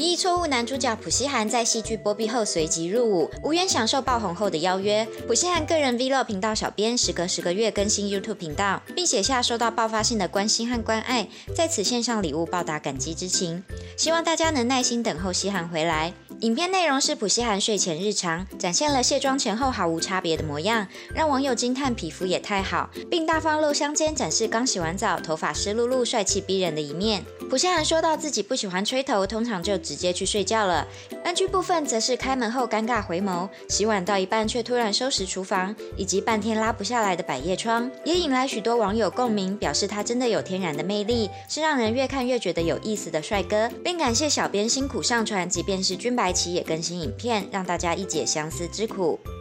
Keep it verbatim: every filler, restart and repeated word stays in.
意错误男主角朴熙涵在戏剧波比后随即入伍，无缘享受爆红后的邀约。朴熙涵个人 Vlog 频道小编时隔十个月更新 YouTube 频道，并写下受到爆发性的关心和关爱，在此献上礼物报答感激之情。希望大家能耐心等候熙涵回来。影片内容是朴熙涵睡前日常，展现了卸妆前后毫无差别的模样，让网友惊叹皮肤也太好，并大方露香间展示刚洗完澡、头发湿漉漉、帅气逼人的一面。朴熙涵说到自己不喜欢吹头，通常就直接去睡觉了。N G 部分则是开门后尴尬回眸，洗碗到一半却突然收拾厨房，以及半天拉不下来的百叶窗，也引来许多网友共鸣，表示他真的有天然的魅力，是让人越看越觉得有意思的帅哥，并感谢小编辛苦上传，即便是君白棋也更新影片，让大家一解相思之苦。